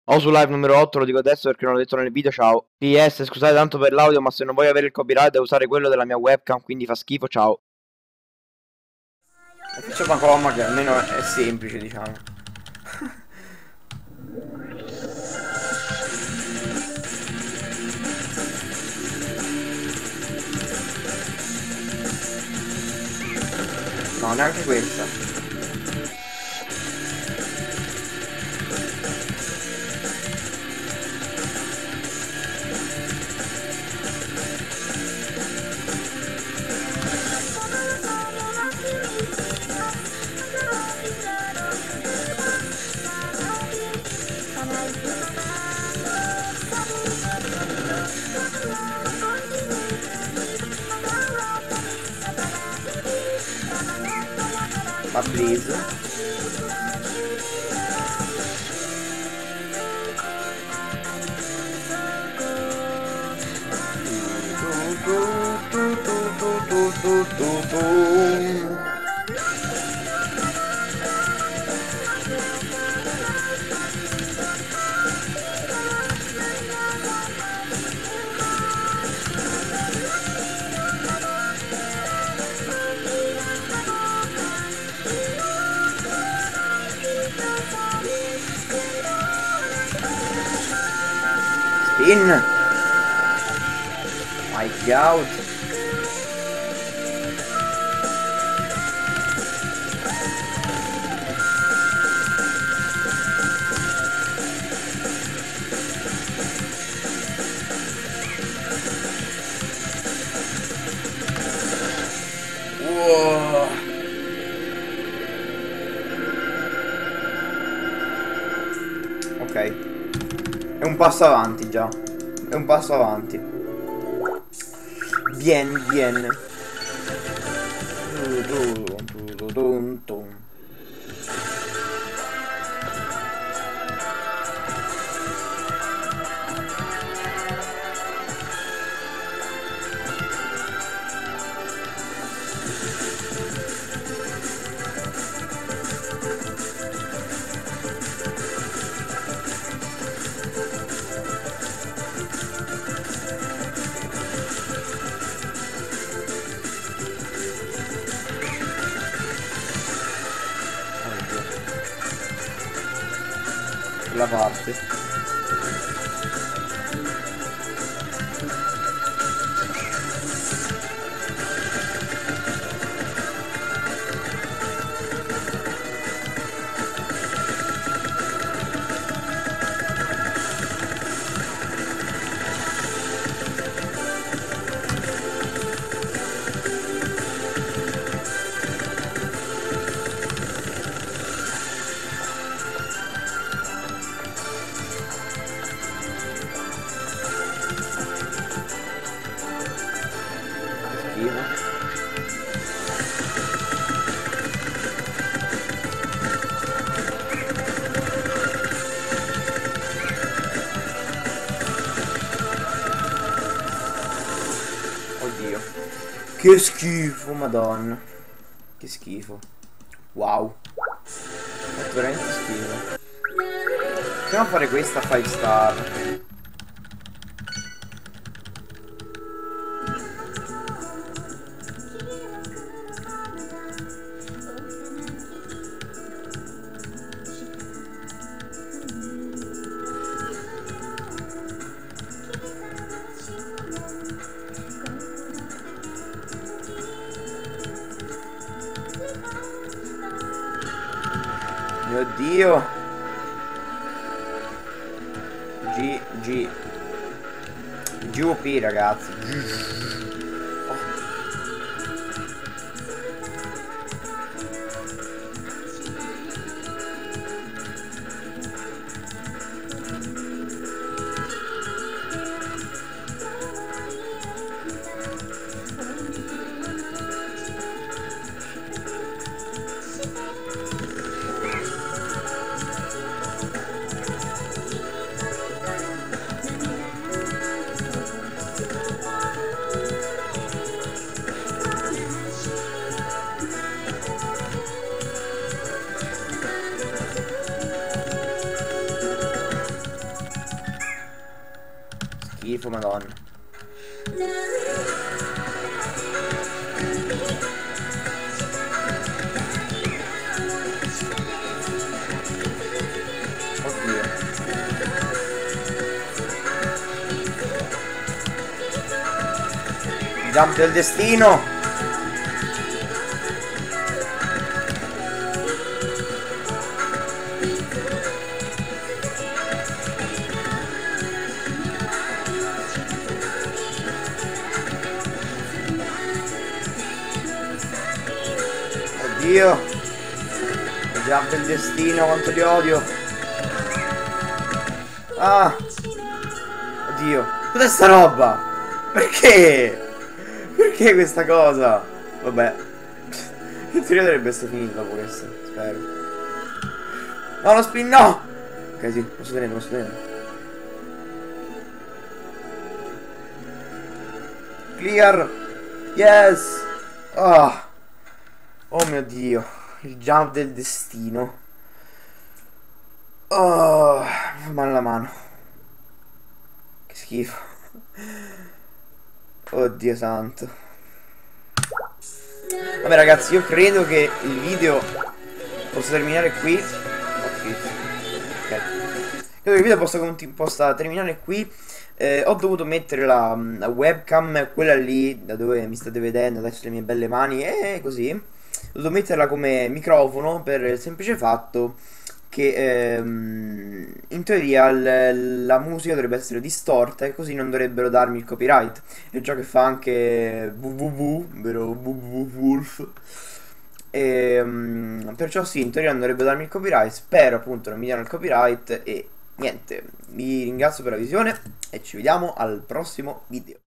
O su live numero 8, lo dico adesso perché non l'ho detto nel video, ciao. PS, scusate tanto per l'audio, ma se non voglio avere il copyright devo usare quello della mia webcam, quindi fa schifo, ciao. E facciamo una comma che almeno è semplice, diciamo. No, neanche questa. Ma please. Spin. Mike out. Wow. Ok. È un passo avanti già. È un passo avanti. Bien, bien. La parte. Oddio. Che schifo, madonna. Che schifo. Wow. È veramente schifo. Proviamo a fare questa 5 star. Mio Dio. GOP ragazzi. schifo, madonna. Oddio. Jump del destino. Oddio. Il jump del destino, quanto li odio. Ah. Oddio. Cos'è sta roba? Perché? Perché questa cosa? Vabbè. In teoria dovrebbe essere finito dopo questo. Spero. No, lo spin no! Ok, sì, posso tenere, posso tenere. Clear. Yes. Ah. Oh mio Dio. Il jump del destino. Oh, mi fa male la mano. Che schifo. Oddio santo. Vabbè ragazzi, io credo che il video possa terminare qui. Ok. Credo che il video possa terminare qui. Ho dovuto mettere la webcam, quella lì da dove mi state vedendo adesso le mie belle mani, e così. Ho dovuto metterla come microfono per il semplice fatto che in teoria la musica dovrebbe essere distorta e così non dovrebbero darmi il copyright. È ciò che fa anche www, ovvero www.wolf. Perciò sì, in teoria non dovrebbe darmi il copyright. Spero appunto non mi diano il copyright. E niente, vi ringrazio per la visione e ci vediamo al prossimo video.